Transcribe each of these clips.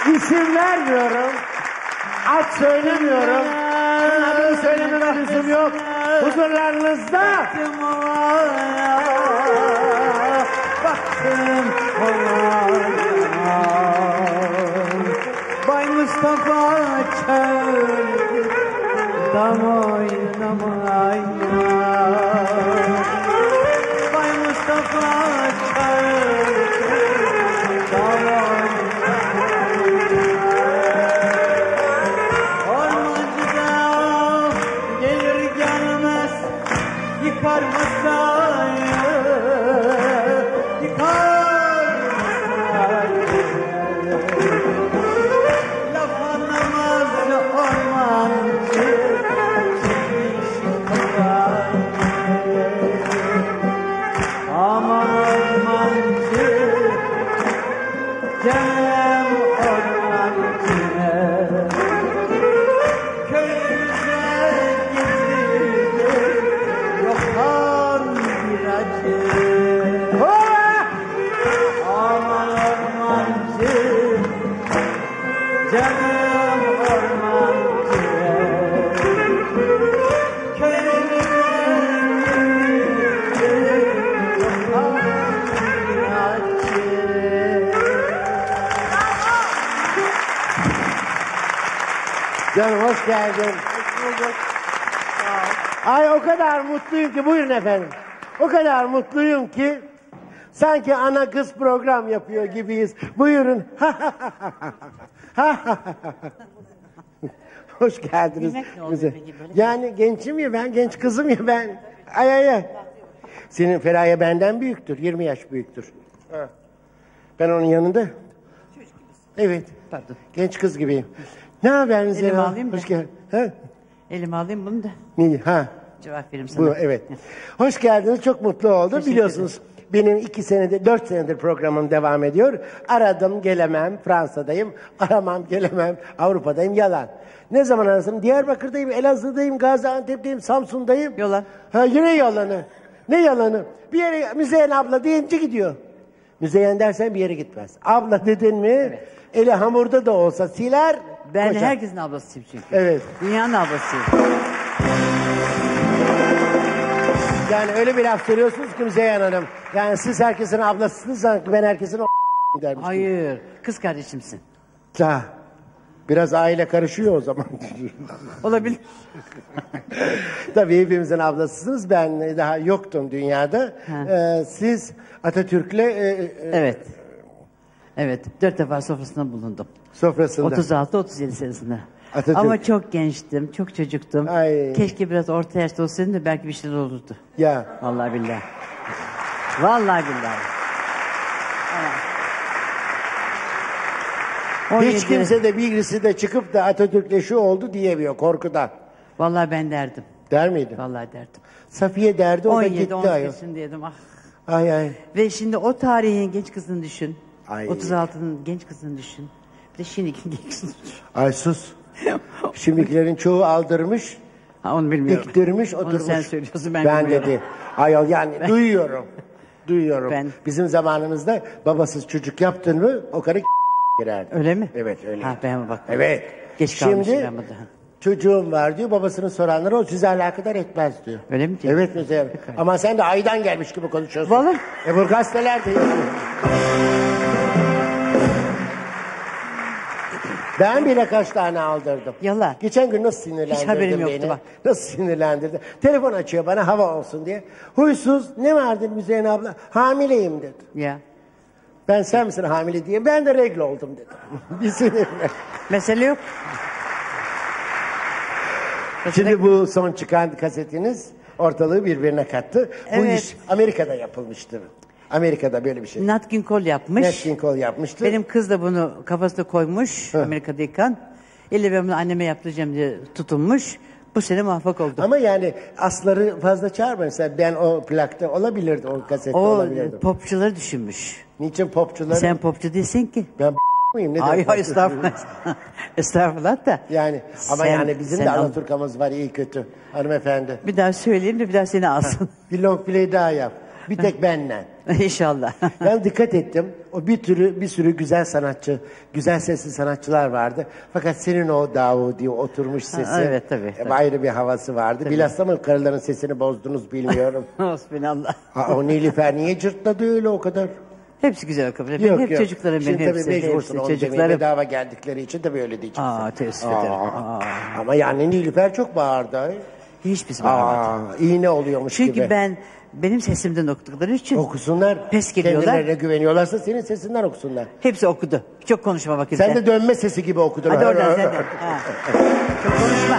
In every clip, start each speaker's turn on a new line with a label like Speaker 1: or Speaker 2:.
Speaker 1: İsim vermiyorum. Ad söylemiyorum. Senin adını söylememe lüzum yok. Huzurlarınızda.
Speaker 2: Baktım ona. Bay Mustafa çağırdı. Dam oynamaya. Bay Mustafa çağırdı. Dam oynamaya. Ormancıda gelir gelmez yıkar masayı. Yıkar masayı. Laf anlamaz ormancı. Aman ormancı, canım ormancı, köyümüze getirdi yoktan bir acı. Aman ormancı, canım ormancı, köyümüze
Speaker 1: Canım hoş geldin. Ay o kadar mutluyum ki, buyurun efendim. O kadar mutluyum ki sanki ana kız program yapıyor gibiyiz. Buyurun. Hoş geldiniz.
Speaker 3: Bilmek ne oluyor
Speaker 1: bize.
Speaker 3: peki böyle?
Speaker 1: Yani gençim ya ben, genç kızım ya ben. Ay ay ay. Senin Feraye benden büyüktür, 20 yaş büyüktür. Ha. Ben onun yanında. Evet.
Speaker 3: Pardon.
Speaker 1: Genç kız gibiyim. Ne haberiniz?
Speaker 3: Elimi
Speaker 1: ya?
Speaker 3: alayım da.
Speaker 1: Hoş geldin. Ha?
Speaker 3: Elime alayım bunu da
Speaker 1: İyi, ha.
Speaker 3: cevap vereyim sana.
Speaker 1: Bu evet. Hoş geldiniz. Çok mutlu oldum.
Speaker 3: Teşekkür
Speaker 1: Biliyorsunuz benim 4 senedir programım devam ediyor. Aradım gelemem. Fransa'dayım. Aramam gelemem. Avrupa'dayım. Yalan. Ne zaman arasam? Diyarbakır'dayım, Elazığ'dayım, Gaziantep'teyim, Samsun'dayım.
Speaker 3: Yalan.
Speaker 1: Ha yine yalanı. Ne yalanı? Bir yere Müzeyyen abla deyince gidiyor. Müzeyyen dersen bir yere gitmez. Abla dedin mi? Eli hamurda da olsa siler.
Speaker 3: Ben
Speaker 1: koşar.
Speaker 3: herkesin ablasıyım çünkü.
Speaker 1: Evet.
Speaker 3: Dünyanın ablasıyım.
Speaker 1: Yani öyle bir laf söylüyorsunuz ki Müzeyyen Hanım. Yani siz herkesin ablasısınız, ben herkesin dermişim.
Speaker 3: Hayır. Kız kardeşimsin.
Speaker 1: Ha, biraz aile karışıyor o zaman.
Speaker 3: Olabilir.
Speaker 1: Tabii hepimizin ablasısınız. Ben daha yoktum dünyada. Siz Atatürk'le
Speaker 3: Evet. Evet. 4 defa sofrasında bulundum.
Speaker 1: sofrasında.
Speaker 3: 36-37 senesinde.
Speaker 1: Atatürk.
Speaker 3: Ama çok gençtim, çok çocuktum.
Speaker 1: Ay.
Speaker 3: Keşke biraz orta yaşta olsaydım da belki bir şeyler olurdu.
Speaker 1: Ya.
Speaker 3: Vallahi billahi. Vallahi billahi. Evet.
Speaker 1: Hiç
Speaker 3: 17
Speaker 1: kimse de birisi de çıkıp da Atatürk'le şu oldu diyemiyor korkudan.
Speaker 3: Vallahi ben derdim.
Speaker 1: Der miydi?
Speaker 3: Vallahi derdim.
Speaker 1: Safiye derdi, o da gitti
Speaker 3: 17-18
Speaker 1: ayol.
Speaker 3: yaşındaydım. Ah.
Speaker 1: Ay ay.
Speaker 3: Ve şimdi o tarihin genç kızını düşün.
Speaker 1: Ay.
Speaker 3: 36'nın genç kızını düşün. Bir de şimdiki genç kızını düşün.
Speaker 1: Ay sus. Şimdikilerin çoğu aldırmış,
Speaker 3: Ha, onu bilmiyorum.
Speaker 1: diktirmiş,
Speaker 3: Onu
Speaker 1: oturmuş.
Speaker 3: sen söylüyorsun, ben bilmiyorum.
Speaker 1: dedi. Ayol yani duyuyorum. Duyuyorum.
Speaker 3: Ben-
Speaker 1: Bizim zamanımızda babasız çocuk yaptın mı o karı girerdi.
Speaker 3: Öyle mi?
Speaker 1: Evet öyle.
Speaker 3: Ha, ben bak.
Speaker 1: Evet.
Speaker 3: Geç kalmışım
Speaker 1: Şimdi
Speaker 3: ben burada.
Speaker 1: çocuğum var diyor, babasının soranlara o sizi alakadar etmez diyor.
Speaker 3: Öyle mi diyor?
Speaker 1: Evet mesela. Ama sen de aydan gelmiş gibi konuşuyorsun.
Speaker 3: Vallahi.
Speaker 1: Bu gazeteler de yazıyor. Ben bile kaç tane aldırdım.
Speaker 3: Yalan.
Speaker 1: Geçen gün nasıl sinirlendirdin
Speaker 3: Hiç haberim
Speaker 1: beni?
Speaker 3: yoktu bak.
Speaker 1: Nasıl sinirlendirdin? Telefon açıyor bana hava olsun diye. Huysuz, ne vardı Müzeyyen abla? Hamileyim dedi.
Speaker 3: Ya.
Speaker 1: Ben sen misin hamile diye. Ben de regl oldum dedim. Bir sinirle.
Speaker 3: Mesele yok.
Speaker 1: Şimdi bu son çıkan kasetiniz ortalığı birbirine kattı. Bu
Speaker 3: Evet.
Speaker 1: iş Amerika'da yapılmıştır. Amerika'da böyle bir şey.
Speaker 3: Nat King Cole yapmış.
Speaker 1: Nat King Cole yapmıştı.
Speaker 3: Benim kız da bunu kafasına koymuş Amerika'dayken. İlle ben bunu anneme yaptıracağım diye tutunmuş. Bu sene muvaffak oldu.
Speaker 1: Ama yani asları fazla çağırma. Mesela ben o plakta olabilirdi, o kasette
Speaker 3: O
Speaker 1: olabilirdi.
Speaker 3: popçuları düşünmüş.
Speaker 1: Niçin popçuları?
Speaker 3: Sen popçu değilsin ki.
Speaker 1: Ben mıyım? Ne
Speaker 3: Ay
Speaker 1: demek?
Speaker 3: ay estağfurullah. Estağfurullah da.
Speaker 1: Yani ama
Speaker 3: Sen-
Speaker 1: yani bizim
Speaker 3: sen
Speaker 1: de
Speaker 3: al-
Speaker 1: Alaturkamız var iyi kötü hanımefendi.
Speaker 3: Bir daha söyleyeyim de bir daha seni alsın.
Speaker 1: Bir long play daha yap. Bir tek benle.
Speaker 3: İnşallah.
Speaker 1: Ben dikkat ettim. O bir sürü güzel sanatçı, güzel sesli sanatçılar vardı. Fakat senin o Davudi oturmuş sesi,
Speaker 3: Evet, tabii.
Speaker 1: ayrı bir havası vardı. Bilhassa mı karıların sesini bozdunuz bilmiyorum.
Speaker 3: Hasbinallah.
Speaker 1: O Nilüfer niye cırtladı öyle o kadar?
Speaker 3: Hepsi güzel okumuş. Hep çocuklarım benim,
Speaker 1: Şimdi
Speaker 3: hepsi.
Speaker 1: tabii mecbursun
Speaker 3: Hepsi
Speaker 1: onu demeye,
Speaker 3: çocuklarım.
Speaker 1: bedava geldikleri için tabii öyle diyeceksin.
Speaker 3: Teessüf ederim.
Speaker 1: Ama yani Nilüfer çok bağırdı. Ay.
Speaker 3: Hiç bizim anlamadım.
Speaker 1: İğne oluyormuş gibi.
Speaker 3: Çünkü benim sesimden okudukları için
Speaker 1: Okusunlar.
Speaker 3: pes geliyorlar.
Speaker 1: Kendilerine güveniyorlarsa senin sesinden okusunlar.
Speaker 3: Hepsi okudu. Çok konuşma vakit.
Speaker 1: Sen de dönme sesi gibi okudun.
Speaker 3: Hadi oradan sen de. Çok konuşma.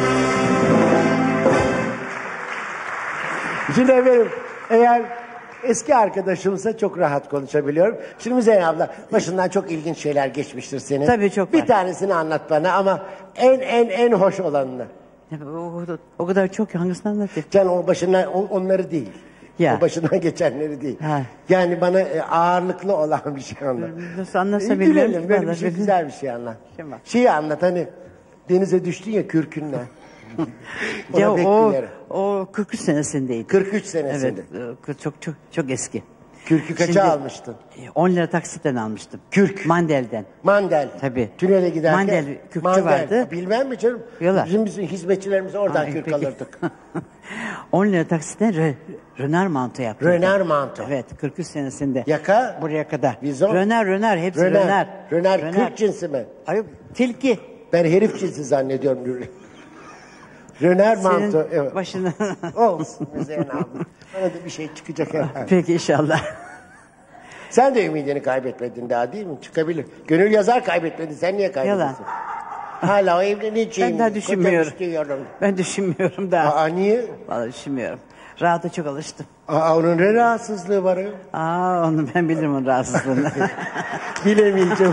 Speaker 1: Şimdi efendim eğer eski arkadaşımsa çok rahat konuşabiliyorum. Şimdi Müzeyyen abla başından çok ilginç şeyler geçmiştir senin.
Speaker 3: Tabii çok
Speaker 1: Bir
Speaker 3: var.
Speaker 1: tanesini anlat bana ama en hoş olanını.
Speaker 3: O kadar çok ki hangisini anlatayım?
Speaker 1: Can o başından onları değil.
Speaker 3: Ya.
Speaker 1: O başından geçenleri değil.
Speaker 3: Ha.
Speaker 1: Yani bana ağırlıklı olan bir şey anlat.
Speaker 3: Nasıl anlatsam bilmiyorum.
Speaker 1: Gülelim böyle bir şey, güzel bir şey anlat.
Speaker 3: Kim var?
Speaker 1: Şeyi anlat hani denize düştün ya kürkünle. Ona
Speaker 3: Ya
Speaker 1: pek gülerim.
Speaker 3: o 43 senesindeydi.
Speaker 1: 43 senesinde.
Speaker 3: Evet, çok eski.
Speaker 1: Kürkü kaça
Speaker 3: Şimdi,
Speaker 1: almıştın?
Speaker 3: 10 lira taksitten almıştım.
Speaker 1: Kürk.
Speaker 3: Mandel'den.
Speaker 1: Mandel.
Speaker 3: Tabii.
Speaker 1: Tünele giderken.
Speaker 3: Mandel kürkçü vardı.
Speaker 1: Bilmem mi canım?
Speaker 3: Yola.
Speaker 1: Bizim hizmetçilerimiz oradan kürk
Speaker 3: Peki.
Speaker 1: alırdık.
Speaker 3: 10 lira taksitten Röner manto yaptım.
Speaker 1: Röner manto.
Speaker 3: Evet 43 senesinde.
Speaker 1: Yaka?
Speaker 3: Buraya kadar.
Speaker 1: Vizon?
Speaker 3: Röner hepsi Röner.
Speaker 1: Röner kürk cinsi mi?
Speaker 3: Ay, tilki.
Speaker 1: Ben herif cinsi zannediyorum. Röner manto.
Speaker 3: Senin
Speaker 1: Evet.
Speaker 3: başına.
Speaker 1: Olsun Müzeyyen abla. Bana da bir şey çıkacak herhalde.
Speaker 3: Peki inşallah.
Speaker 1: Sen de ümidini kaybetmedin daha değil mi? Çıkabilir. Gönül yazar kaybetmedi. Sen niye kaybediyorsun? Hala o evleneceğim.
Speaker 3: Ben daha düşünmüyorum.
Speaker 1: istiyorum.
Speaker 3: Ben düşünmüyorum daha.
Speaker 1: Aa niye?
Speaker 3: Vallahi düşünmüyorum. Rahata çok alıştım.
Speaker 1: Onun ne rahatsızlığı var ya?
Speaker 3: Onu ben bilirim onun rahatsızlığını.
Speaker 1: Bilemeyeceğim.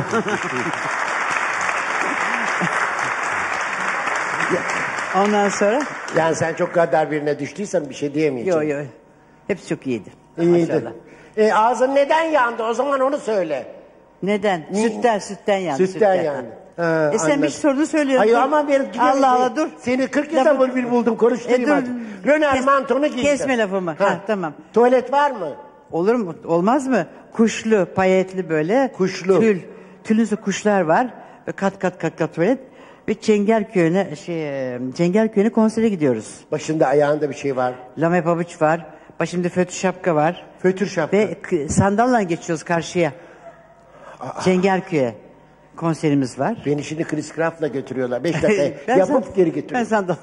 Speaker 3: Ondan sonra?
Speaker 1: Yani sen çok kadar birine düştüysen bir şey diyemeyeceğim.
Speaker 3: Yok. Hepsi çok iyiydi.
Speaker 1: İyiydi.
Speaker 3: Maşallah.
Speaker 1: Ağzın neden yandı? O zaman onu söyle.
Speaker 3: Neden? Sütten yandı.
Speaker 1: Sütten yandı. Ha,
Speaker 3: sen bir
Speaker 1: anladım.
Speaker 3: sorunu söylüyorsun.
Speaker 1: Hayır ama ben
Speaker 3: Allah dur.
Speaker 1: Seni 40 yılda bir buldum konuşturayım hadi. Röner mantonu giydim.
Speaker 3: Kesme lafımı. Ha, tamam.
Speaker 1: Tuvalet var mı?
Speaker 3: Olur mu? Olmaz mı? Kuşlu, payetli böyle.
Speaker 1: Kuşlu.
Speaker 3: Tülüsü kuşlar var. Ve kat tuvalet. Ve Çengelköy'üne konsere gidiyoruz.
Speaker 1: Başında ayağında bir şey var.
Speaker 3: Lame pabuç var. Başımda fötr şapka var.
Speaker 1: Fötür şapka.
Speaker 3: Ve sandalla geçiyoruz karşıya. Çengelköy'e konserimiz var.
Speaker 1: Beni şimdi Chris Craft'la götürüyorlar. 5 dakika yapıp geri getiriyorlar.
Speaker 3: Ben sandal.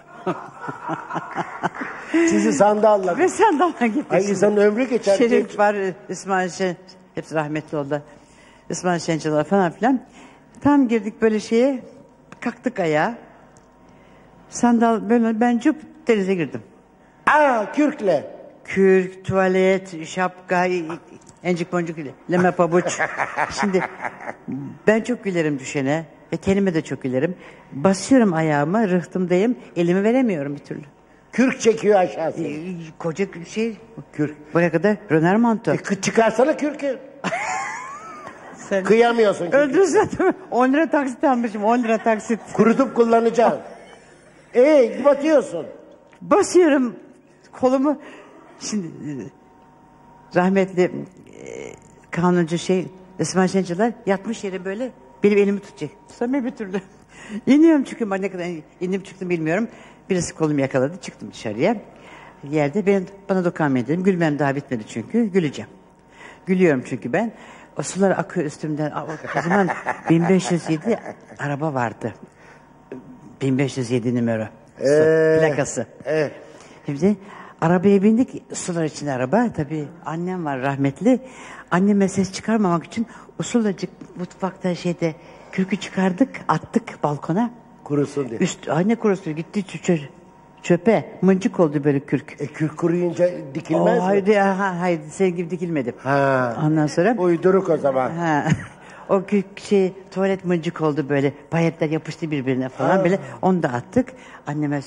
Speaker 1: Sizi sandalla.
Speaker 3: Ve sandalla gittik.
Speaker 1: Ay insanın ömrü geçer.
Speaker 3: Şerif var, İsmail hepsi rahmetli oldu. İsmail Şençalar falan filan. Tam girdik böyle şeye, kalktık ayağa. Sandal böyle ben cüp denize girdim.
Speaker 1: Kürkle.
Speaker 3: Kürk, tuvalet, şapka, encik boncuk, leme pabuç. Şimdi ben çok gülerim düşene ve kendime de çok gülerim. Basıyorum ayağıma, rıhtımdayım, elimi veremiyorum bir türlü.
Speaker 1: Kürk çekiyor aşağısı.
Speaker 3: Koca şey,
Speaker 1: Kürk.
Speaker 3: buraya kadar Röner manto.
Speaker 1: Çıkarsana kürkü.
Speaker 3: Sen
Speaker 1: Kıyamıyorsun kürkü.
Speaker 3: öldürürsen 10 lira taksit almışım, 10 lira taksit.
Speaker 1: Kurutup kullanacaksın. Batıyorsun.
Speaker 3: Basıyorum kolumu. Şimdi rahmetli kanuncu İsmail Şençalar yatmış yere böyle benim elimi tutacak. Tutamıyor bir türlü. İniyorum çünkü ben ne kadar indim çıktım bilmiyorum. Birisi kolumu yakaladı çıktım dışarıya. Yerde bana dokunmayın dedim. Gülmem daha bitmedi çünkü. Güleceğim. Gülüyorum çünkü ben. O sular akıyor üstümden. O zaman 1507 araba vardı. 1507 numara. Plakası.
Speaker 1: Evet.
Speaker 3: Şimdi arabaya bindik. Sular içinde araba. Tabii annem var rahmetli. Anneme ses çıkarmamak için usulacık mutfakta kürkü çıkardık. Attık balkona.
Speaker 1: Kurusun diye.
Speaker 3: Anne kurusu gitti çöpe. Mıncık oldu böyle kürk.
Speaker 1: Kürk kuruyunca dikilmez mi?
Speaker 3: Haydi senin gibi dikilmedim.
Speaker 1: Ha.
Speaker 3: Ondan sonra.
Speaker 1: Uyduruk o zaman.
Speaker 3: O tuvalet mıncık oldu böyle. Payetler yapıştı birbirine falan böyle. Onu da attık. Anneme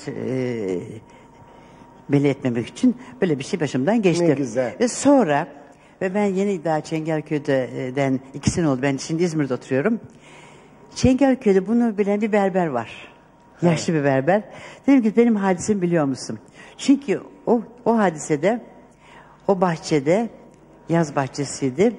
Speaker 3: belli etmemek için böyle bir şey başımdan geçti.
Speaker 1: Ne güzel.
Speaker 3: Ve sonra ben yeni daha Çengelköy'den 2 sene oldu. Ben şimdi İzmir'de oturuyorum. Çengelköy'de bunu bilen bir berber var. Yaşlı bir berber. Dedim ki benim hadisemi biliyor musun? Çünkü o hadisede O bahçede, yaz bahçesiydi.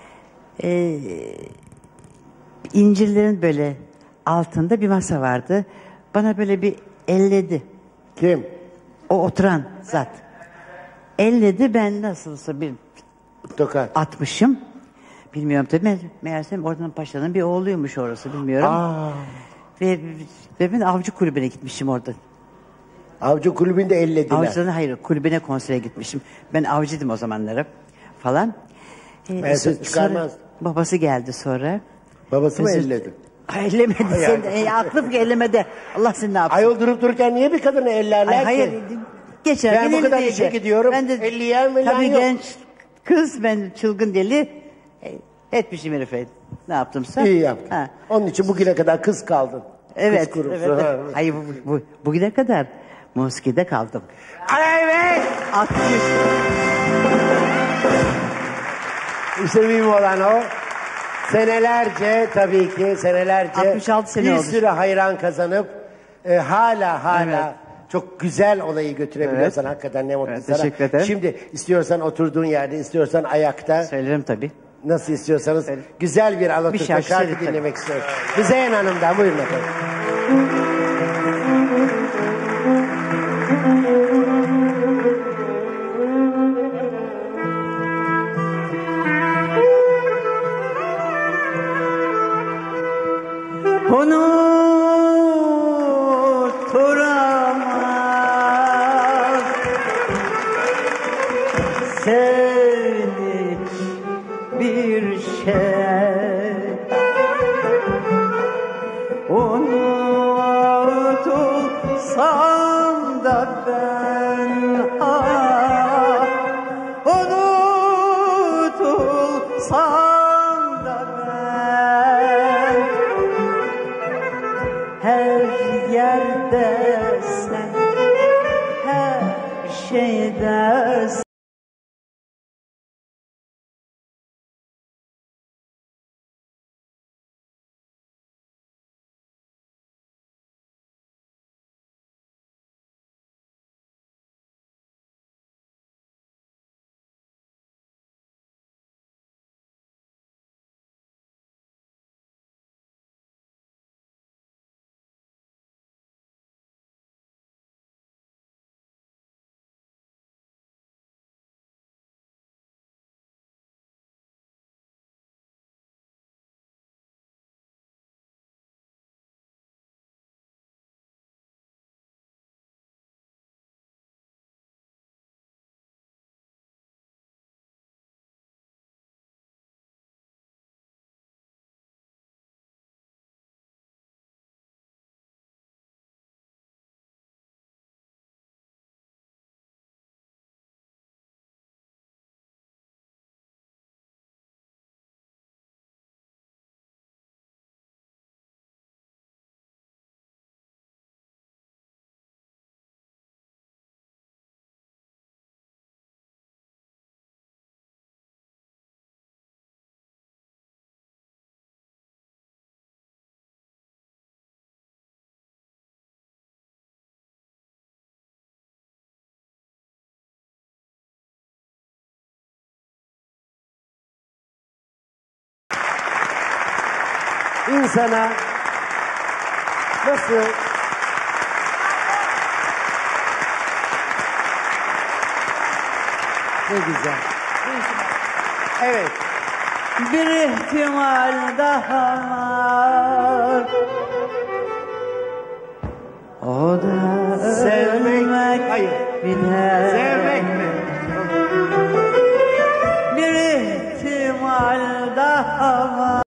Speaker 3: İncirlerin böyle altında bir masa vardı. Bana böyle bir elledi.
Speaker 1: Kim?
Speaker 3: O oturan zat. Elledi, ben nasılsa bir
Speaker 1: Tokat.
Speaker 3: atmışım. Bilmiyorum tabii. Meğersem oradan paşanın bir oğluymuş orası, bilmiyorum.
Speaker 1: Aa,
Speaker 3: Ve ben avcı kulübüne gitmişim orada.
Speaker 1: avcı kulübünde ellediler.
Speaker 3: Avcıların hayır, kulübüne konsere gitmişim. Ben avcıydım o zamanları falan.
Speaker 1: Ben ses çıkarmaz.
Speaker 3: Babası geldi sonra.
Speaker 1: Babası mı
Speaker 3: Özür-
Speaker 1: elledi?
Speaker 3: Ay, ellemedi
Speaker 1: Yani.
Speaker 3: seni. Aklım ki ellemedi. Allah seni ne yapsın?
Speaker 1: Ayol durup dururken niye bir kadını ellerler
Speaker 3: Ay,
Speaker 1: ki?
Speaker 3: hayır. Geçer.
Speaker 1: Ben bu kadar işe gidiyorum, elleyen mi lan
Speaker 3: tabii
Speaker 1: yok?
Speaker 3: genç kız, ben çılgın deli. Etmişim herife. Ne yaptımsa.
Speaker 1: İyi yaptın.
Speaker 3: Ha.
Speaker 1: Onun için bugüne kadar kız kaldın.
Speaker 3: Evet.
Speaker 1: Kız kurusu.
Speaker 3: Evet.
Speaker 1: Ha.
Speaker 3: Hayır, bugüne kadar muskide kaldım.
Speaker 1: Evet.
Speaker 3: 60.
Speaker 1: İşte mühim olan o. Senelerce tabii ki senelerce
Speaker 3: 66 sene
Speaker 1: bir
Speaker 3: olmuş.
Speaker 1: sürü hayran kazanıp hala
Speaker 3: Evet.
Speaker 1: çok güzel olayı götürebiliyorsan hakikaten ne mutlu
Speaker 3: Evet,
Speaker 1: sana.
Speaker 3: teşekkür ederim.
Speaker 1: Şimdi istiyorsan oturduğun yerde, istiyorsan ayakta,
Speaker 3: Söylerim tabii.
Speaker 1: nasıl istiyorsanız
Speaker 3: Evet.
Speaker 1: güzel bir Alaturka
Speaker 3: şarkı
Speaker 1: şarkı
Speaker 3: söyle tabii.
Speaker 1: dinlemek istiyoruz. Müzeyyen Hanım'dan buyurun efendim.
Speaker 3: Unuturamaz seni bir şey, unutulsam da ben, unutulsam da ben, her yerde sen, her şeyde sen.
Speaker 1: İnsana nasıl ne güzel. Evet.
Speaker 3: Bir ihtimal daha var. O da
Speaker 1: Sevmek,
Speaker 3: ölmek
Speaker 1: hayır.
Speaker 3: bir de
Speaker 1: Sevmek mi?
Speaker 3: bir ihtimal daha var.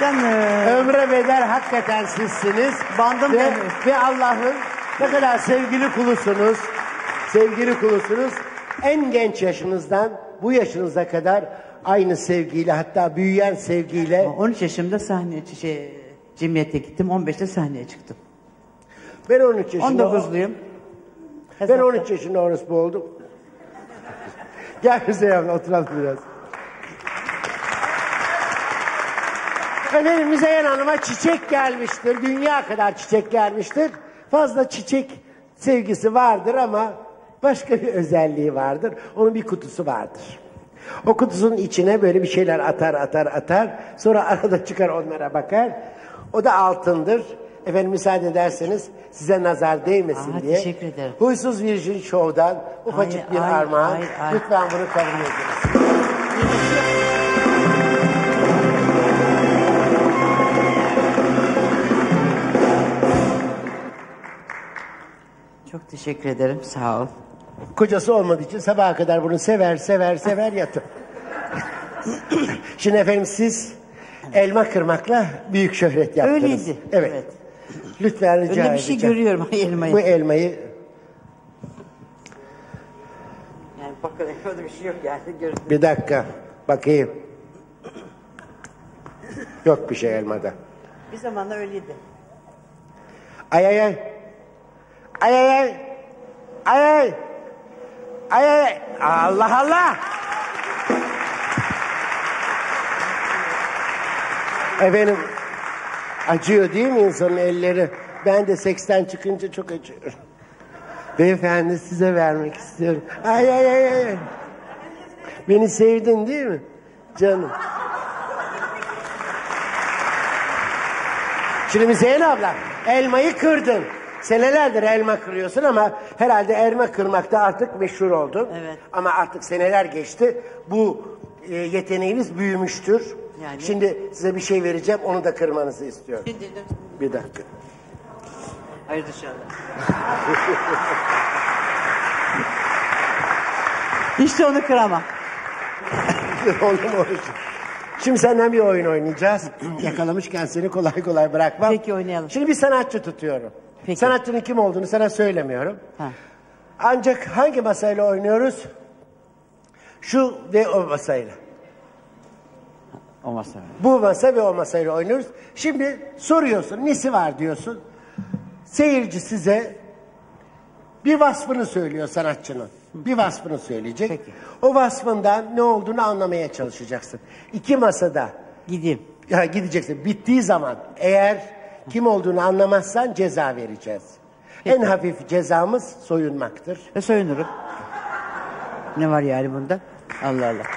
Speaker 3: canım.
Speaker 1: Ömre bedel hakikaten sizsiniz.
Speaker 3: Bandım
Speaker 1: ve,
Speaker 3: benim.
Speaker 1: ve Allah'ın ne kadar sevgili kulusunuz. Sevgili kulusunuz. En genç yaşınızdan bu yaşınıza kadar aynı sevgiyle, hatta büyüyen sevgiyle.
Speaker 3: 13 yaşımda cemiyete gittim. 15'te sahneye çıktım.
Speaker 1: Ben 13 yaşında
Speaker 3: 19'luyum.
Speaker 1: Ben 13 yaşında orospu oldum. Gel Müzeyyen oturalım biraz. Efendim Müzeyyen Hanım'a çiçek gelmiştir. Dünya kadar çiçek gelmiştir. Fazla çiçek sevgisi vardır ama başka bir özelliği vardır. Onun bir kutusu vardır. O kutusunun içine böyle bir şeyler atar. Sonra arada çıkar onlara bakar. O da altındır. Efendim müsaade ederseniz size nazar değmesin diye.
Speaker 3: Teşekkür ederim.
Speaker 1: Huysuz Virgin Show'dan ufacık bir armağan. Lütfen bunu kabul ediniz.
Speaker 3: Çok teşekkür ederim. Sağ ol.
Speaker 1: Kocası olmadığı için sabaha kadar bunu sever yatır. Şimdi efendim siz elma kırmakla büyük şöhret yaptınız.
Speaker 3: Öyleydi.
Speaker 1: Evet. Lütfen rica edeceğim.
Speaker 3: Öyle bir şey görüyorum elmayı.
Speaker 1: Bu elmayı.
Speaker 3: Yani bakın öyle bir şey yok yani. Gördüm.
Speaker 1: Bir dakika. Bakayım. Yok bir şey elmada.
Speaker 3: Bir zamanlar öyleydi.
Speaker 1: Ay. Allah. Efendim acıyor değil mi insanın elleri? Ben de seksten çıkınca çok acıyorum. Beyefendi size vermek istiyorum. Ay. Beni sevdin değil mi? Canım. Şimdi Müzeyyen abla elmayı kırdın. Senelerdir elma kırıyorsun ama herhalde elma kırmakta artık meşhur oldun.
Speaker 3: Evet.
Speaker 1: Ama artık seneler geçti. Bu yeteneğiniz büyümüştür.
Speaker 3: Yani.
Speaker 1: Şimdi size bir şey vereceğim. Onu da kırmanızı istiyorum. Bir dakika.
Speaker 3: Hayır dışarıda. İşte onu kıramam.
Speaker 1: Şimdi senden bir oyun oynayacağız. Yakalamışken seni kolay kolay bırakmam.
Speaker 3: Peki oynayalım.
Speaker 1: Şimdi bir sanatçı tutuyorum.
Speaker 3: Peki.
Speaker 1: Sanatçının kim olduğunu sana söylemiyorum.
Speaker 3: Ha.
Speaker 1: Ancak hangi masayla oynuyoruz? Şu ve o masayla.
Speaker 3: O masa.
Speaker 1: Bu masa ve o masayla oynuyoruz. Şimdi soruyorsun, nesi var diyorsun. Seyirci size bir vasfını söylüyor sanatçının. Bir vasfını söyleyecek.
Speaker 3: Peki.
Speaker 1: O vasfından ne olduğunu anlamaya çalışacaksın. İki masada
Speaker 3: Gideyim.
Speaker 1: gideceksin. Bittiği zaman eğer kim olduğunu anlamazsan ceza vereceğiz.
Speaker 3: Peki.
Speaker 1: En hafif cezamız soyunmaktır.
Speaker 3: Ve soyunurum. Ne var yani bunda? Allah Allah.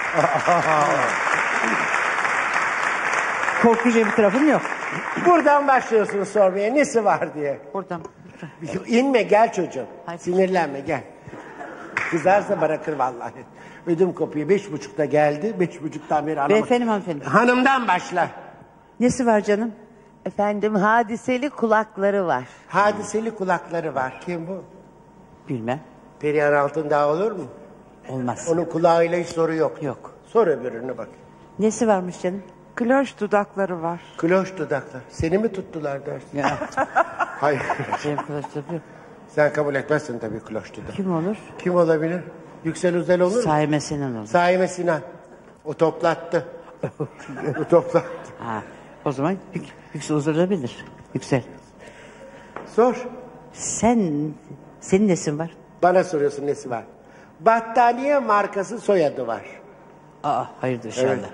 Speaker 3: Korkucu bir tarafım yok.
Speaker 1: Buradan başlıyorsunuz sormaya nesi var diye.
Speaker 3: Buradan.
Speaker 1: İnme gel çocuğum.
Speaker 3: Hadi.
Speaker 1: Sinirlenme gel. Kızarsa bırakır vallahi. Ödüm kopuyor. 5.30'da geldi. 5.30'dan beri anlamadım.
Speaker 3: Beyefendi hanımefendi.
Speaker 1: Hanımdan başla.
Speaker 3: Nesi var canım?
Speaker 4: Efendim hadiseli kulakları var.
Speaker 1: Hadiseli kulakları var. Kim bu?
Speaker 3: Bilmem.
Speaker 1: Perihan Altındağ olur mu?
Speaker 3: Olmaz.
Speaker 1: Onun kulağıyla hiç soru yok.
Speaker 3: Yok.
Speaker 1: Sor öbürünü bak.
Speaker 3: Nesi varmış canım?
Speaker 4: Kloş dudakları var.
Speaker 1: Kloş dudaklar. Seni mi tuttular dersin?
Speaker 3: Ya.
Speaker 1: Hayır.
Speaker 3: Benim kılıçlarım yok.
Speaker 1: Sen kabul etmezsin tabii kloş dudak.
Speaker 3: Kim olur?
Speaker 1: Kim olabilir? Yüksel Özel olur mu?
Speaker 3: Saime Sinan olur.
Speaker 1: Saime Sinan. O toplattı. O toplattı.
Speaker 3: Ha, o zaman Yüksel olabilir. Yüksel.
Speaker 1: Sor.
Speaker 3: Senin nesin var?
Speaker 1: Bana soruyorsun nesi var? Battaniye markası soyadı var.
Speaker 3: Aa, hayırdır inşallah.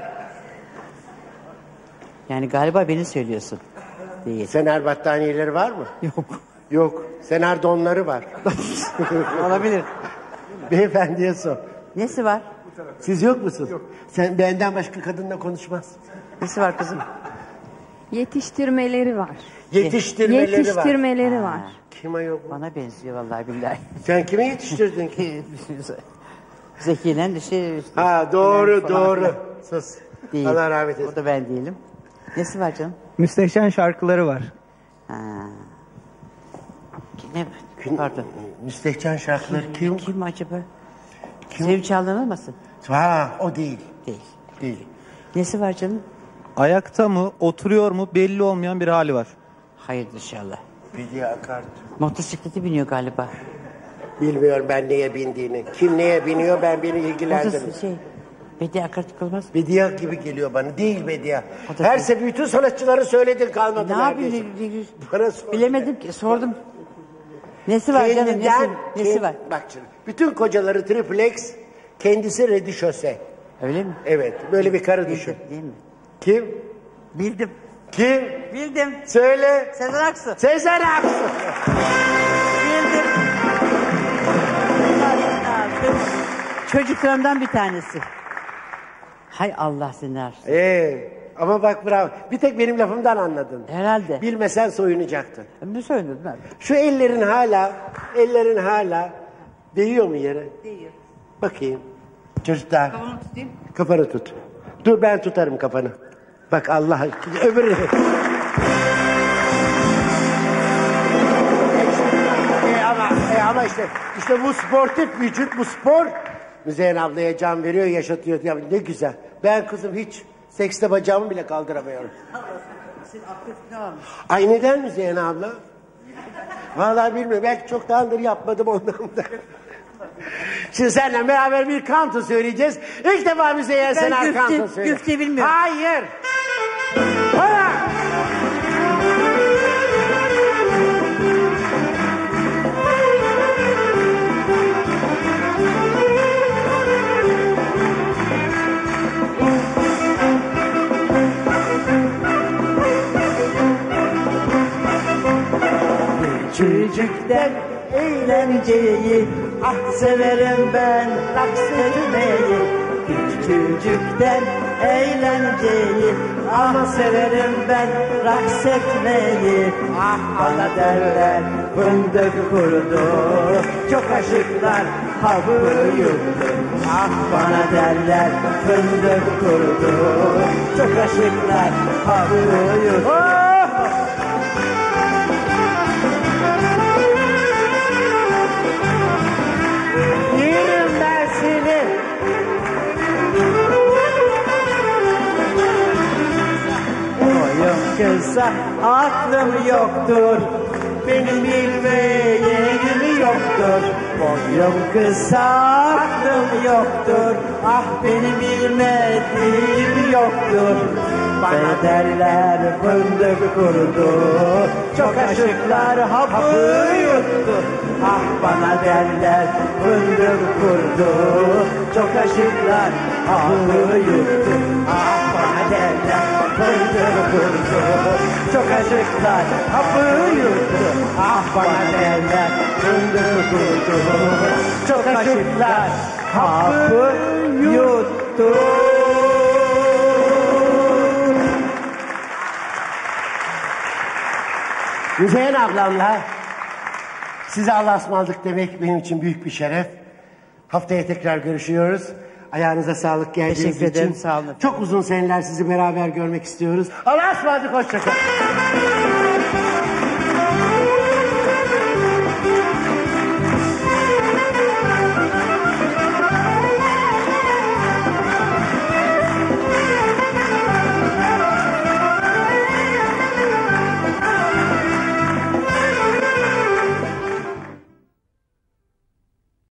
Speaker 3: Yani galiba beni söylüyorsun. Değil.
Speaker 1: Sener battaniyeleri var mı?
Speaker 3: Yok.
Speaker 1: Yok. Sener donları var.
Speaker 3: Olabilir.
Speaker 1: Beyefendiye sor.
Speaker 3: Nesi var?
Speaker 1: Siz yok musunuz? Yok. Sen benden başka kadınla konuşmaz.
Speaker 3: Nesi var kızım?
Speaker 5: Yetiştirmeleri var.
Speaker 1: Yetiştirmeleri var.
Speaker 5: var.
Speaker 1: Kim ayol bu?
Speaker 3: Bana benziyor vallahi billahi.
Speaker 1: Sen kimi yetiştirdin ki?
Speaker 3: Zeki'yle de şey...
Speaker 1: Ha doğru
Speaker 3: falan
Speaker 1: doğru.
Speaker 3: filan.
Speaker 1: Sus.
Speaker 3: Değil.
Speaker 1: Allah rahmet eylesin.
Speaker 3: O da ben değilim. Nesi var canım?
Speaker 2: Müstehcen şarkıları var.
Speaker 3: Ha. Ne? Pardon.
Speaker 1: Müstehcen şarkıları kim?
Speaker 3: Kim acaba? Sevgi Çağlayan olmasın?
Speaker 1: Ha o değil.
Speaker 3: Değil.
Speaker 1: Değil.
Speaker 3: Nesi var canım?
Speaker 5: Ayakta mı, oturuyor mu belli olmayan bir hali var.
Speaker 3: Hayır inşallah.
Speaker 1: Bediye Akart.
Speaker 3: Motosikleti biniyor galiba.
Speaker 1: Bilmiyorum ben neye bindiğini. Kim neye biniyor ben beni ilgilendirmiyor.
Speaker 3: Bediye Akart olmaz mı?
Speaker 1: Bediye gibi geliyor bana. Değil Bediye.
Speaker 3: O da
Speaker 1: Her
Speaker 3: değil.
Speaker 1: sefer bütün sanatçıları söyledin kalmadı
Speaker 3: Ne
Speaker 1: neredeyse.
Speaker 3: yapayım?
Speaker 1: Bana sor.
Speaker 3: Bilemedim ki sordum. Nesi var canım? Nesi var?
Speaker 1: Bak şimdi. Bütün kocaları triplex, kendisi redişöse.
Speaker 3: Öyle mi?
Speaker 1: Evet. Böyle bir karı düşün.
Speaker 3: Değil mi?
Speaker 1: Kim?
Speaker 3: Bildim.
Speaker 1: Kim?
Speaker 3: Bildim.
Speaker 1: Söyle.
Speaker 3: Sezen Aksu.
Speaker 1: Sezen Aksu.
Speaker 3: Bildim. Çocuklarımdan bir tanesi. Hay Allah seni arsın.
Speaker 1: Ama bak bravo. Bir tek benim lafımdan anladın.
Speaker 3: Herhalde.
Speaker 1: Bilmesen soyunacaktın.
Speaker 3: Ne söyledin abi?
Speaker 1: Şu ellerin hala değiyor mu yere?
Speaker 3: Değiyor.
Speaker 1: Bakayım. Çocuklar.
Speaker 3: Kafamı tutayım.
Speaker 1: Kafanı tut. Dur ben tutarım kafanı. Bak Allah öbürü. Ama işte bu sportif vücut, bu spor Müzeyyen ablaya can veriyor, yaşatıyor. Ya ne güzel. Ben kızım hiç sekste bacağımı bile kaldıramıyorum.
Speaker 3: Senin aktif ne varmış?
Speaker 1: Ay neden Müzeyyen abla? Vallahi bilmiyorum. Belki çoktandır yapmadım ondan da. Şimdi seninle beraber bir kanto söyleyeceğiz. İlk defa Müzeyyen Senar kanto söylüyor.
Speaker 3: Güfte bilmiyorum.
Speaker 1: Hayır. Para.
Speaker 2: Küçücükten eğlenceyi severim ben raks etmeyi. Küçücükten eğlenceyi severim ben raks etmeyi. Bana derler fındık kurudu, çok aşıklar hapı yuttu. Bana derler fındık kurudu, çok aşıklar hapı yuttu.
Speaker 1: Yerim ben seni.
Speaker 2: Boyum kısa, aklım yoktur. Benim bilmeyeyim yoktur. Boyum kısa, aklım yoktur. Benim bilmediğim yoktur. Bana derler fındık kurudu, çok aşıklar hapı yuttu. Bana derler fındık kurudu, çok aşıklar hapı yuttu. Bana derler fındık kurudu, çok aşıklar hapı yuttu. Bana derler fındık kurudu, çok aşıklar hapı yuttu.
Speaker 1: Müzeyyen ablamla size Allah'a ısmarladık demek benim için büyük bir şeref. Haftaya tekrar görüşüyoruz. Ayağınıza sağlık geldiğiniz için.
Speaker 3: Teşekkür ederim, sağ olun.
Speaker 1: Çok uzun seneler sizi beraber görmek istiyoruz. Allah'a ısmarladık, hoşça kalın.